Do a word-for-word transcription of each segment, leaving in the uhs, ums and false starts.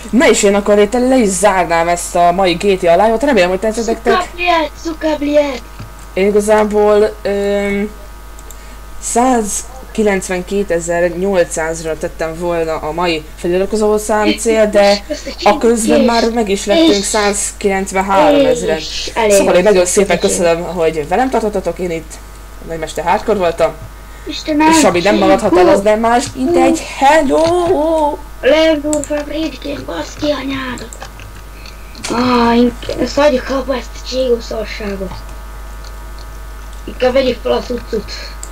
Na és én akkor itt le is zárnám ezt a mai gé té á live-ot, remélem, hogy tetszett nektek. Szukabliet, szukabliet! Én igazából öm, százkilencvenkétezer-nyolcszázra tettem volna a mai feliratkozó számcél, de a közben már meg is lettünk százkilencvenhárom ezeren. Szóval én nagyon szépen köszönöm, hogy velem tartottatok, én itt Nagymester Hardcore voltam. Istenem, és ami nem maradhat el, az nem más, mint egy hello! A legdurvább rédként, basz ki anyádat! Ah, inkább, ezt hagyjuk abba ezt a cségószarságot. Inkább vegyük fel a cuccut.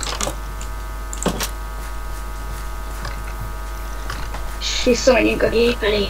És visszamegyünk a gép elé.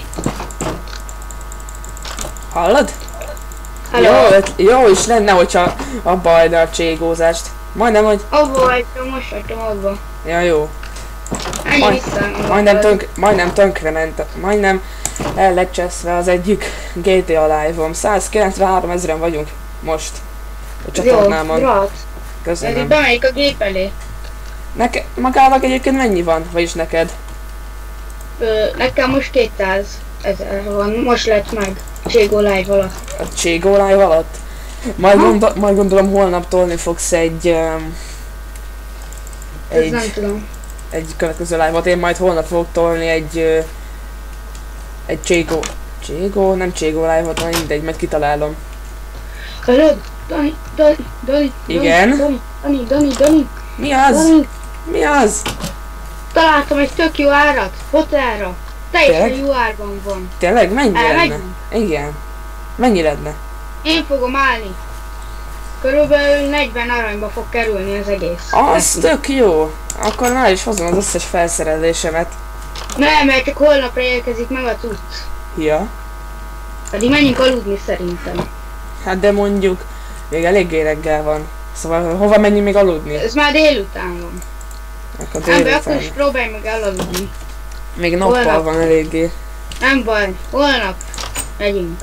Hallod? Hello. Jó, jó is lenne, hogyha abba hagyna a cségózást. Majdnem, hogy... Abba hagytam, most hagytam abba. Ja, jó. Ennyi Majd, vissza. majdnem, tönk, majdnem tönkrement, majdnem el lett cseszve az egyik gé té á live-om. százkilencvenhárom ezeren vagyunk most a csatornámon. Jó, grat. Köszönöm. Ez bemegyik a gép elé. Neke, magának egyébként mennyi van? Vagyis neked? Ö, nekem most kétszáz ezer van, most lett meg Cségó live alatt. A Cségó live alatt? Majd, gondol, majd gondolom holnap tolni fogsz egy... Um, egy nem tudom. Egy következő live-ot. Én majd holnap fogok tolni egy... Uh, egy Cségó... Cségó? Nem Cségó live-ot, majd mindegy, majd kitalálom. Hallod? Dani, Dani, Dani, Igen? Dani, Dani, Dani, Dani, Mi az? Dani. Mi az? Találtam egy tök jó árat, hotelra. Teljesen Tényleg? jó árban van. Tényleg? Mennyi lenne? Elmegyünk? Igen. Mennyi lenne? Én fogom állni. Körülbelül negyven aranyba fog kerülni az egész. Az tök jó. Akkor már is hozom az összes felszerelésemet. Nem, mert csak holnapra érkezik meg a cucc. Ja. Pedig menjünk aludni szerintem. Hát de mondjuk, még eléggé reggel van. Szóval hova menjünk még aludni? Ez már délután van. Akkor Nem, de délután. akkor is próbálj meg elaludni. Még nappal Holnap. van eléggé. Nem baj, holnap megyünk.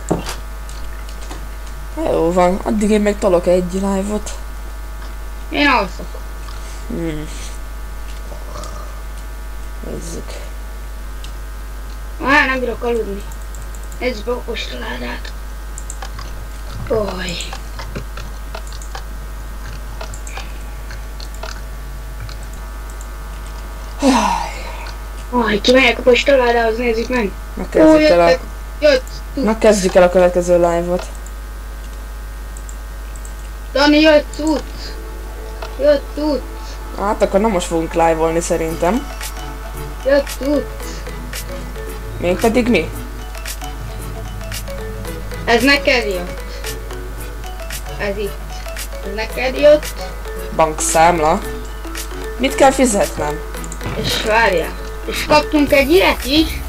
Jó van, addig én meg tolok egy live-ot. Én alszok. Hmm. Nézzük. Már nem bírok aludni. Nézd be a postaládát. Oj. Oj, kimegyek a postaládához, nézzük meg. Na Ó, kezdjük el a, jöttek, jött, tud. na kezdjük el a következő live-ot. Dani, jött cucc. Jött cucc. Hát akkor nem most fogunk live-olni szerintem. Jött cucc. Mégpedig mi? Ez neked jött. Ez itt. Ez neked jött. Bankszámla. Mit kell fizetnem? És várjál. És kaptunk egy ilyet is.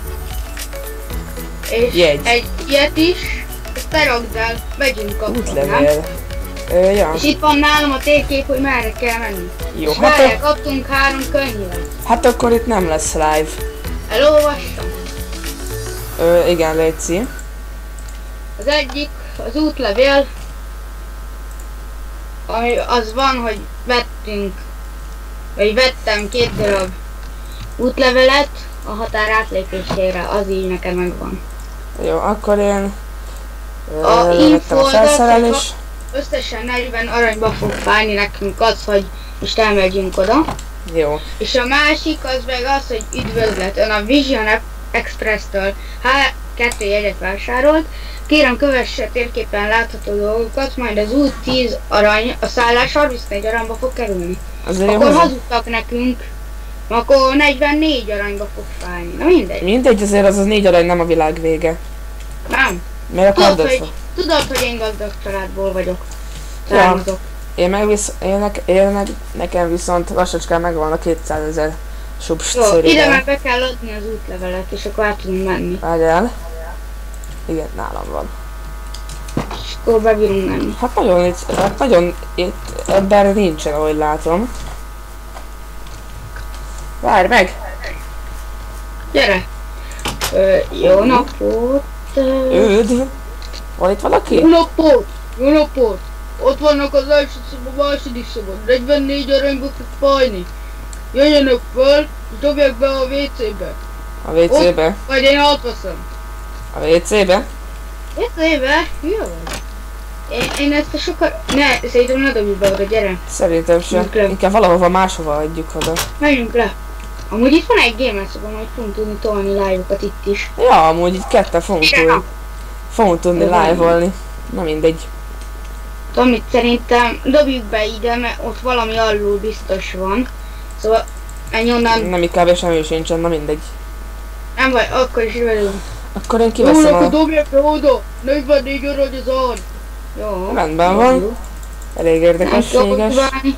És Jegy. egy ilyet is. Ezt te rakd el. Megyünk akkor, nem? Útlevél. Ö, ja. És itt van nálam a térkép, hogy merre kell menni. Jó, És hát, várjál, a, kaptunk három könyvet. hát akkor itt nem lesz live. Elolvastam. Ö, igen, létszi. Az egyik, az útlevél, ami az van, hogy vettünk, vagy vettem két darab útlevelet a határ átlépésére, az így nekem megvan. Jó, akkor én... Ö, A vettem a info felszerelés. összesen negyven aranyba fog fájni nekünk az, hogy most elmegyünk oda. Jó. És a másik az meg az, hogy üdvözlet, ön a Vision Express-től há kettő jegyet vásárolt. Kérem, kövesse térképen látható dolgokat, majd az út tíz arany, a szállás harmincnégy aranyba fog kerülni. Azért Akkor hozzá... hazudtak nekünk, akkor negyvennégy aranyba fog fájni. Na mindegy. Mindegy, azért az az négy arany nem a világ vége. Nem. Miért a Tudod, kardot? hogy, tudod, hogy én gazdag családból vagyok. Ja. Származok. Én meg visz... Én, ne... én ne... nekem viszont lassacskán megvan a kétszázezer subs Jó, cőribe. ide már be kell adni az útlevelet, és akkor át tudunk menni. Várjál. Igen, nálam van. És akkor bebírunk menni. Hát nagyon itt, hát nagyon itt ebben nincsen, ahogy látom. Várj meg! Gyere! Ö, jó napot! Ö, Üdv! Van itt valaki? Jó napot! Jó napot! Ott vannak az első szoba, második szoba. negyvennégy aranyba fog fájni. Jöjjenek fel, és dobják be a vécébe. A vé cébe? Majd én átveszem. A vé cébe? vé cébe? Jó. Én, én ezt a sokkal... Ne, szerintem ne dobjuk be oda, gyere. Szerintem sem. Inkább valahova máshova adjuk oda. Menjünk le. Amúgy itt van egy gamer szoba, majd fogunk tudni tolni live-okat itt is. Ja, amúgy itt ketten fogunk tudni. Fogunk tudni live-olni. Na mindegy. Tudom, mit szerintem dobjuk be ide, mert ott valami alul biztos van. Szóval ennyi onnan... Nem, itt kb. Semmi sincsen, na mindegy. Nem baj, akkor is velünk. Akkor én kiveszem Jó, a... akkor dobják be oda! negyvennégy arany az arany! Jó. Rendben van. Elég érdekességes.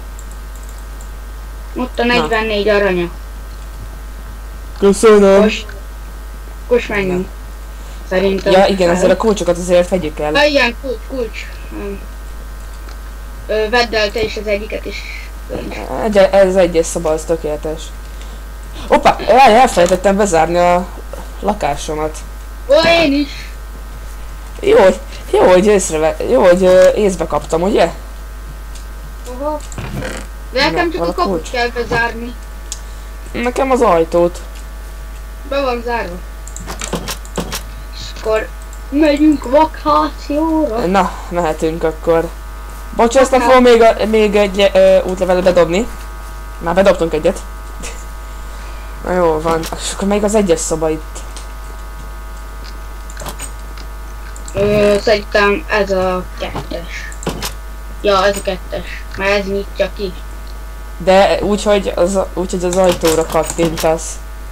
Ott a negyvennégy aranya. Köszönöm. Most, most menjünk. Szerintem. Ja igen, ezzel a kulcsokat azért vegyük el. Ha igen, kulcs, kulcs. Ö, vedd el te is az egyiket is. Egy, ez egyes szoba, az tökéletes. Hoppá, el, elfelejtettem bezárni a lakásomat. Ó, én is. Jó, hogy, jó, hogy észreve, jó, hogy uh, észbe kaptam, ugye? Aha. De nekem csak van a a kaput kulcs? kell bezárni. Nekem az ajtót. Be van zárva. És akkor megyünk vakációra. Na, mehetünk akkor. Bocs, ezt nem fogom még, a, még egy uh, útlevelet bedobni. Már bedobtunk egyet. Na jó van, és akkor még az egyes szoba itt. Ö, szerintem ez a kettes. Ja, ez a kettes. Mert ez nyitja ki. De úgy, hogy az, úgy, hogy az ajtóra kattintasz.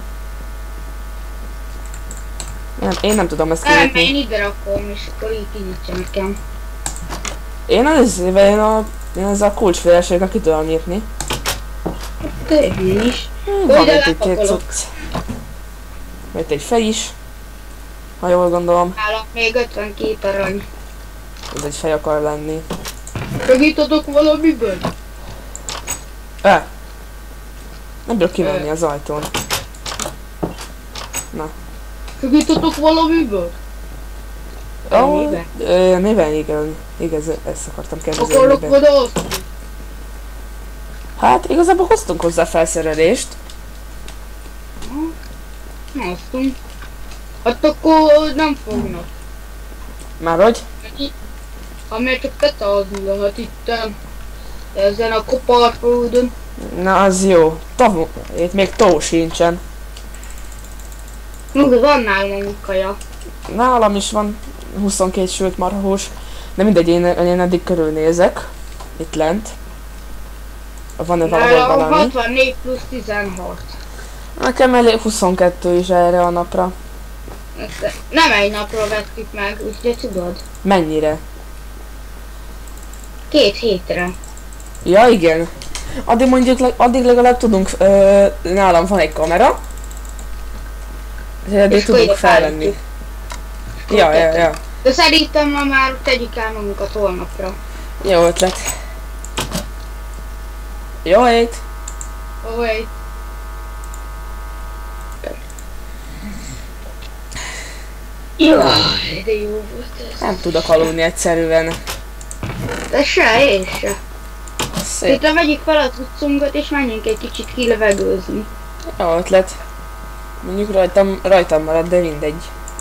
Nem, én nem tudom ezt Nem, kinyitni. én ide rakom, és akkor így kinyitja nekem. Én az én a, én ezzel a kulcsfélességnek ki tudom nyitni. De én is. Van Ide itt egy két lepakolok. cucc. Itt egy fej is. Ha jól gondolom. Nálam még ötvenkét arany. Ez egy fej akar lenni. Segítetek valamiből? E! Nem bírok kimenni az ajtón. Na. Segítetek valamiből? Oh, Miben? ö, miben igen? Igaz, ezt akartam kérdezni. Akarok miben. oda azt. Hát igazából hoztunk hozzá felszerelést. Aztunk. Hát akkor nem fognak. Már hogy? Amely csak petálni lehet itten. Ezen a koparföldön. Na az jó. Tav itt még tó sincsen. No, de van nálam kaja. Nálam is van huszonkét sült marhahús. De mindegy, én, én eddig körülnézek. Itt lent. Van-e valahol Nálam valami? hatvannégy plusz tizenhat. Nekem elég huszonkettő is erre a napra. Ezt nem egy napra vettük meg, ugye tudod? Mennyire? Két hétre. Ja igen. Addig mondjuk, le- addig legalább tudunk, ö, nálam van egy kamera. És addig És tudunk akkor ide felvenni. felejtjük. Ja, ja, ja. De szerintem ma már tegyük el magunkat holnapra. Jó ötlet. Jó hét! Ahogy. Jaj, de jó volt ez. Nem tudok aludni egyszerűen. De se, én se. Szép. Itt vegyük fel a cuccunkat és menjünk egy kicsit kilevegőzni. Jó ötlet. Mondjuk rajtam, rajtam marad, de mindegy.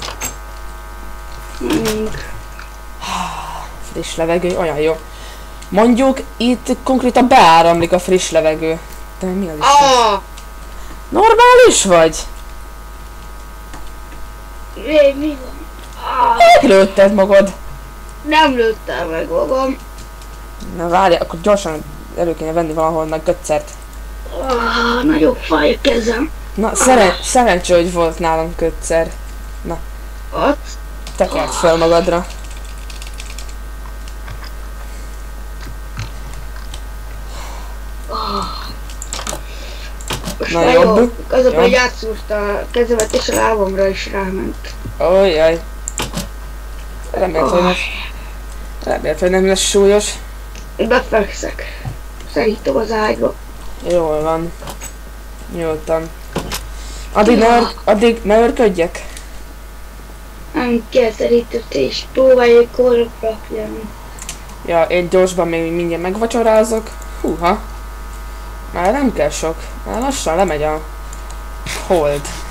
Menjünk. Friss levegő, olyan jó. Mondjuk itt konkrétan beáramlik a friss levegő. De mi az is? Ah! Normális vagy? Mi, mi van? Ah! Meglőtted magad. Nem lőttem meg magam. Na várj, akkor gyorsan elő kéne venni valahol göccert. Ah, nagyon fáj a kezem. Na, szeren szerencsé, hogy volt nálam kötszer. Ott? Tekerd fel magadra. Ah. Most Na, már jobb? jó. Az a Jobb? hogy átszúrta a kezemet és a lábamra is ráment. Ójjaj. Remélt, hogy nem... Remélt, hogy nem lesz súlyos. Befekszek. Szerintem az ágyba. Jól van. Nyugodtan. Addig ne, ör addig ne örködjek. Nem kell szerintem és próbáljuk korra rakjani. Ja, én gyorsban még mindjárt megvacsorázok. Húha. Már nem kell sok. Már lassan lemegy a hold.